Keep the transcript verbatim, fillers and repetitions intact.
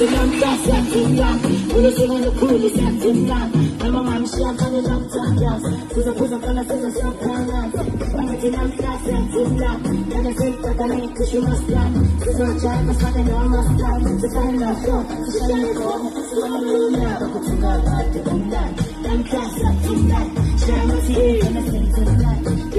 I'm something young. When you see on the cool, it's something young. I'm a man, she a funny long time, yes. Who's a who's a fella, says a shop time, yes. I'm a teen, I'm something young. Then I think that I need to show us plan. She's a child, but something I must plan. She's a nice girl, she's a nice girl. She's a little now, but it's not hard to come down. I'm something young. She's a nice girl, and I think it's